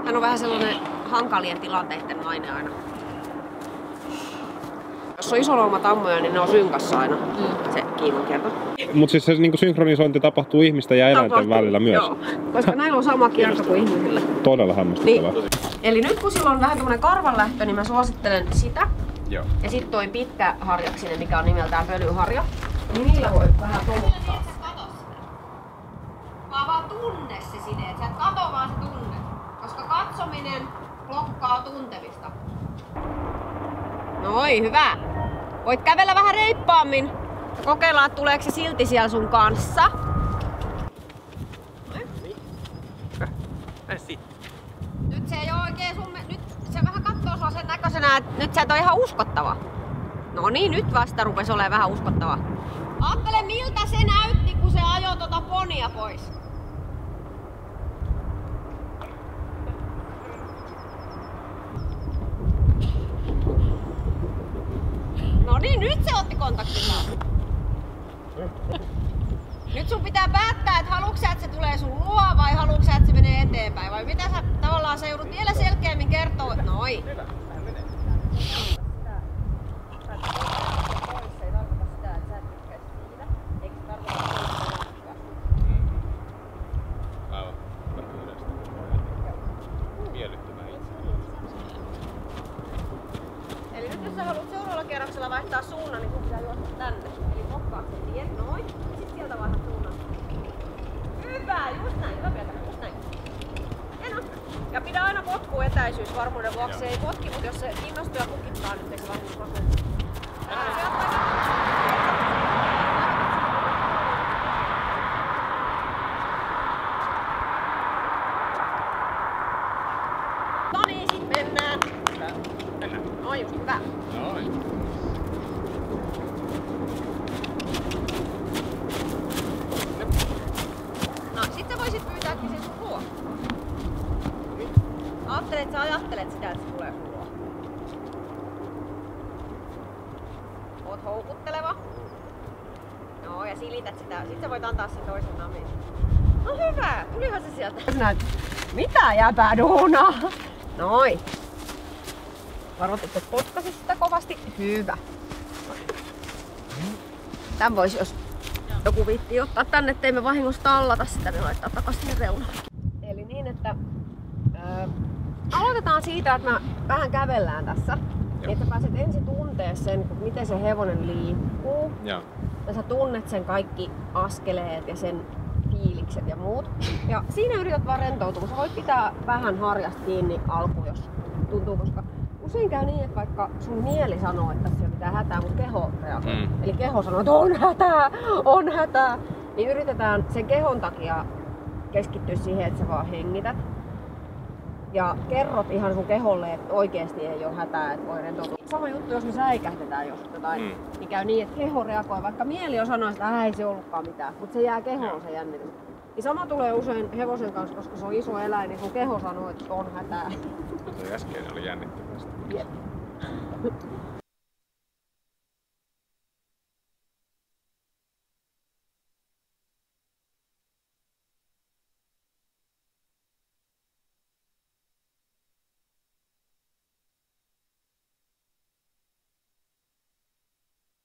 Hän on vähän sellainen hankalien tilanteiden nainen aina. Jos on isoloumatammoja, niin ne on synkassa aina, se kiinnonkerto. Mutta siis se niinku synkronisointi tapahtuu ihmisten ja eläinten välillä myös? Joo, koska näillä on sama kierto kuin ihmisillä. Todella hämmästyttävää. Niin. Eli nyt kun sillä on vähän tämmönen karvanlähtö, niin mä suosittelen sitä. Joo. Ja sitten toi pitkä harjaksinen, mikä on nimeltään pölyharja, niin niillä voi vähän tomuttaa. Vaan tunne se side, et sä et kato vaan se tunne. Koska katsominen blokkaa tuntemista. Noi, hyvä. Voit kävellä vähän reippaammin ja kokeilla, että tuleeko se silti siellä sun kanssa. Nyt se ei oo oikein nyt se vähän kattoo sua sen näköisenä, että nyt sä et oo ihan uskottava. No niin, nyt vasta rupes olemaan vähän uskottava. Aattele miltä se näytti, kun se ajoi tota ponia pois. No niin, nyt se otti kontaktin taas. Nyt sun pitää päättää, että haluatko sä, että se tulee sun luo vai haluatko sä, että se menee eteenpäin. Vai mitä sä tavallaan sä joudut vielä selkeämmin kertoa. Noi. Eli nyt jos sä haluat seuraavalla kierroksella vaihtaa suunnan, niin sun pitää juosta tänne. Eli blokkaat sen tien, noin. Ja sit sieltä vaihdat suunnan. Hyvä, just näin. Hyvä Pietari, just näin. Hieno. Ja pidä aina potkuetäisyys varmuuden vuoksi. Se ei potki, mutta jos se innostuu ja kukittaa, niin ei se varmuus prosessi. No niin, sit mennään. Noin, just hyvä. Noin. No, sit sä voisit pyytääkin sen sun luo. Ajattele, että sä ajattelet sitä, että se tulee sun luo. Oot houkutteleva. Joo, ja silität sitä. Sit sä voit antaa sen toisen namin. No hyvä, tulihan se sieltä. Mitä jäpää duunaa? Noin. Varoit, että potkasit sitä kovasti. Hyvä. Tän vois, jos joku viittii ottaa tänne, ettei me vahingossa tallata sitä, niin laittaa takas sinne reunalle. Eli niin, että aloitetaan siitä, että me vähän kävellään tässä. Niin, että sä pääset ensin tuntee sen, miten se hevonen liikkuu. Joo. Ja sä tunnet sen kaikki askeleet ja sen fiilikset ja muut. Ja siinä yrität vaan rentoutua. Sä voit pitää vähän harjasta kiinni alkuun, jos tuntuu, koska usein käy niin, että vaikka sun mieli sanoo, että tässä pitää hätää, mutta keho reagoi. Eli keho sanoo, että on hätää. Niin yritetään sen kehon takia keskittyä siihen, että sä vaan hengität. Ja kerrot ihan sun keholle, että oikeesti ei ole hätää, että voi rentoutua. Sama juttu, jos me säikähtetään jos jotain, niin käy niin, että keho reagoi. Vaikka mieli on sanonut, että ei se ollutkaan mitään, mutta se jää kehoon se jännitys. Ja sama tulee usein hevosen kanssa, koska se on iso eläin, niin sun keho sanoo, että on hätää. Äsken oli jännittävästi. Jep.